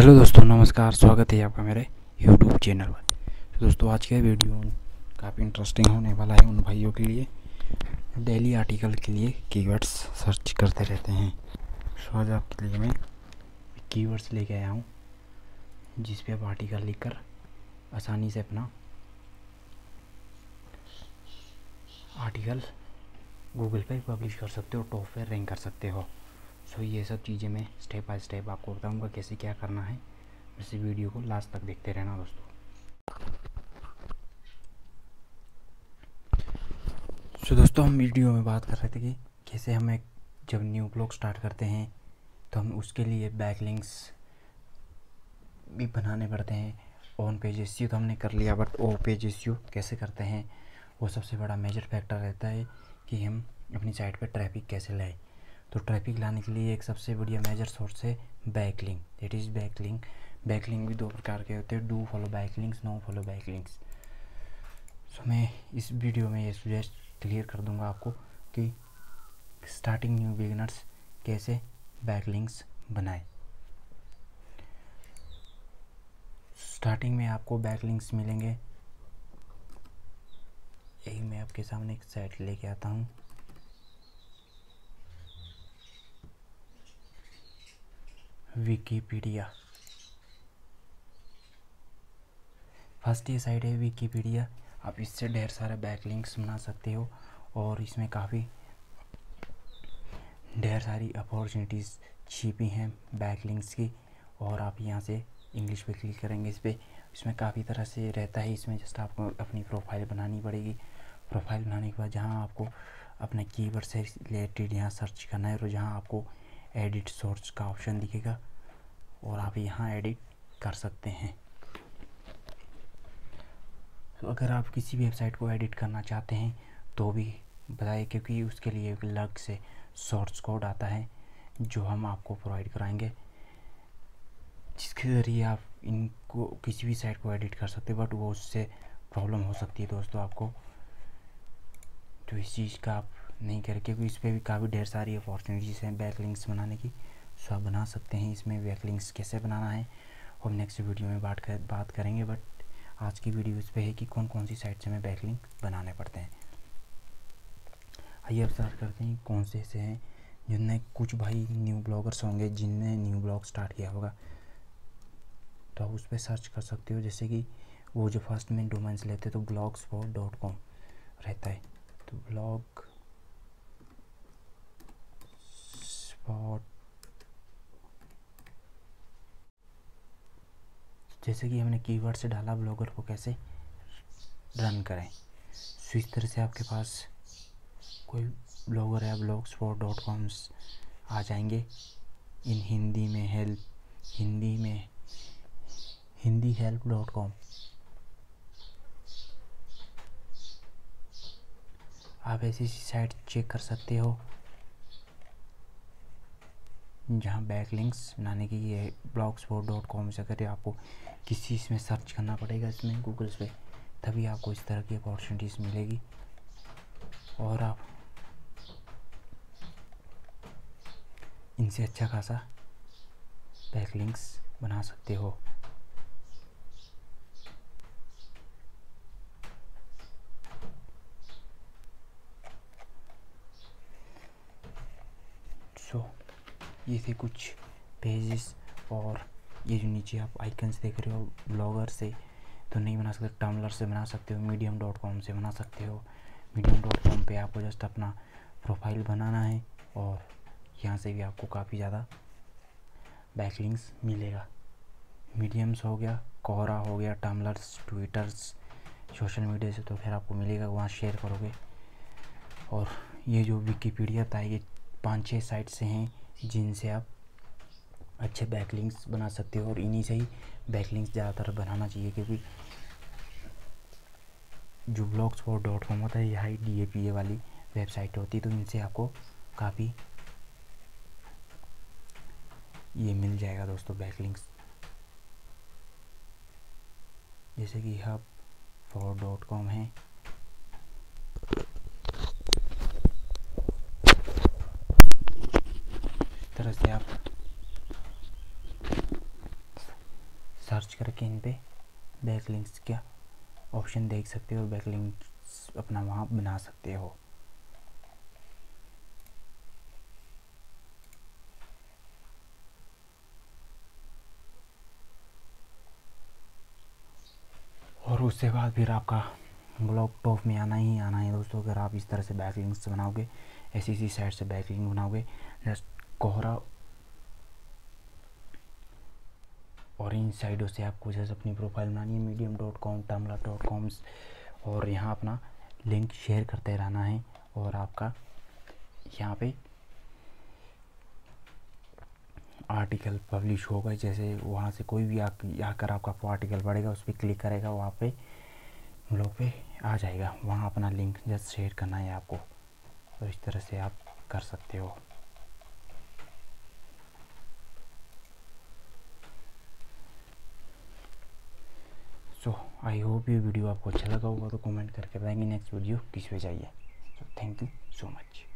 Hello दोस्तों, नमस्कार। स्वागत है आपका मेरे यूट्यूब चैनल पर। तो दोस्तों, आज का वीडियो काफ़ी इंटरेस्टिंग होने वाला है उन भाइयों के लिए डेली आर्टिकल के लिए कीवर्ड्स सर्च करते रहते हैं। सो आज आपके लिए मैं कीवर्ड्स लेके आया हूँ जिस पे आप आर्टिकल लिखकर आसानी से अपना आर्टिकल गूगल पे पब्लिश कर सकते हो, टॉप पे रैंक कर सकते हो। सो ये सब चीज़ें मैं स्टेप बाय स्टेप आपको बताऊँगा कैसे क्या करना है। इस वीडियो को लास्ट तक देखते रहना दोस्तों। सो दोस्तों, हम वीडियो में बात कर रहे थे कि कैसे हमें जब न्यू ब्लॉग स्टार्ट करते हैं तो हम उसके लिए बैकलिंक्स भी बनाने पड़ते हैं। ऑन पेज एसईओ तो हमने कर लिया, बट ऑफ पेज एसईओ कैसे करते हैं वो सबसे बड़ा मेजर फैक्टर रहता है कि हम अपनी साइट पर ट्रैफिक कैसे लाएं। तो ट्रैफिक लाने के लिए एक सबसे बढ़िया मेजर सोर्स है backlink. That is backlink. Backlink भी दो प्रकार के होते हैं, do follow backlinks, no follow backlinks. So मैं इस वीडियो में ये सुजेस्ट क्लियर कर दूंगा आपको कि स्टार्टिंग न्यू बिगिनर्स कैसे बैकलिंक्स बनाएं। स्टार्टिंग में आपको बैकलिंक्स मिलेंगे। यही मैं आपके सामने एक साइट लेके आता हूँ। विकिपीडिया। फर्स्ट ये साइट है विकिपीडिया। आप इससे ढेर सारे बैकलिंक्स बना सकते हो और इसमें काफ़ी ढेर सारी अपॉर्चुनिटीज़ छिपी हैं बैकलिंक्स की। और आप यहाँ से इंग्लिश पे क्लिक करेंगे इस पर, इसमें काफ़ी तरह से रहता है। इसमें जस्ट आपको अपनी प्रोफाइल बनानी पड़ेगी। प्रोफाइल बनाने के बाद जहाँ आपको अपने कीवर्ड से रिलेटेड यहाँ सर्च करना है और जहाँ आपको एडिट सोर्स का ऑप्शन दिखेगा और आप यहाँ एडिट कर सकते हैं। तो अगर आप किसी भी वेबसाइट को एडिट करना चाहते हैं तो भी बताइए, क्योंकि उसके लिए एक अलग से सोर्स कोड आता है जो हम आपको प्रोवाइड कराएंगे, जिसके ज़रिए आप इनको किसी भी साइट को एडिट कर सकते हैं। बट वो उससे प्रॉब्लम हो सकती है दोस्तों आपको, तो इस चीज़ का आप नहीं करें, क्योंकि इस पर भी काफ़ी ढेर सारी अपॉर्चुनिटीज़ हैं बैकलिंक्स बनाने की। सो आप बना सकते हैं इसमें बैकलिंक्स कैसे बनाना है और नेक्स्ट वीडियो में बात करेंगे। बट आज की वीडियो इस पे है कि कौन कौन सी साइट से हमें बैकलिंक बनाने पड़ते हैं। आइए अब स्टार्ट करते हैं कौन से ऐसे हैं जिनने कुछ भाई न्यू ब्लॉगर्स होंगे जिनने न्यू ब्लॉग स्टार्ट किया होगा, तो आप उस पर सर्च कर सकते हो। जैसे कि वो जो फर्स्ट में डोमेन्स लेते तो blogspot.com रहता है, तो blogspot जैसे कि हमने कीवर्ड से डाला ब्लॉगर को कैसे रन करें। सो इस तरह से आपके पास कोई ब्लॉगर है, blogspot.com आ जाएंगे। इन हिंदी में hindihelp.com। आप ऐसी साइट चेक कर सकते हो जहाँ बैकलिंक्स बनाने की ये blogspot.com से करें। आपको किसी इसमें सर्च करना पड़ेगा, इसमें गूगल पे, तभी आपको इस तरह की अपॉर्चुनिटीज़ मिलेगी और आप इनसे अच्छा खासा बैकलिंक्स बना सकते हो। सो ये थे कुछ पेजेस, और ये जो नीचे आप आइकन्स देख रहे हो ब्लॉगर से तो नहीं बना सकते, टम्बलर से बना सकते हो, medium.com से बना सकते हो। medium.com पे आपको जस्ट अपना प्रोफाइल बनाना है और यहाँ से भी आपको काफ़ी ज़्यादा बैकलिंक्स मिलेगा। मीडियम्स हो गया, कोरा हो गया, टम्बलर्स, ट्विटर्स, सोशल मीडिया से तो फिर आपको मिलेगा, वहाँ शेयर करोगे। और ये जो विकिपीडिया था, ये 5-6 साइट से हैं जिनसे आप अच्छे बैकलिंक्स बना सकते हो और इन्हीं से ही बैकलिंक्स ज़्यादातर बनाना चाहिए, क्योंकि जो blogspot.com होता है यह DAPA वाली वेबसाइट होती है, तो इनसे आपको काफ़ी ये मिल जाएगा दोस्तों बैकलिंक्स। जैसे कि hub4.com है, इस तरह से आप सर्च करके इन पे बैकलिंक्स का ऑप्शन देख सकते हो, बैकलिंक्स अपना वहाँ बना सकते हो। और उसके बाद फिर आपका ब्लॉग टॉप में आना ही आना है दोस्तों। अगर आप इस तरह से बैकलिंक्स बनाओगे, ऐसी साइट से बैकलिंक बनाओगे, जस्ट कोहरा और इन साइडों से आपको जैसे अपनी प्रोफाइल बनानी है, medium.com, tumblr.com, और यहाँ अपना लिंक शेयर करते रहना है। और आपका यहाँ पे आर्टिकल पब्लिश होगा, जैसे वहाँ से कोई भी आकर आपका आर्टिकल पढ़ेगा, उस पर क्लिक करेगा, वहाँ पे ब्लॉग पे आ जाएगा, वहाँ अपना लिंक जस्ट शेयर करना है आपको। और इस तरह से आप कर सकते हो। सो आई होप ये वीडियो आपको अच्छा लगा होगा, तो कमेंट करके बताएंगे नेक्स्ट वीडियो किस पे चाहिए। So thank you so much.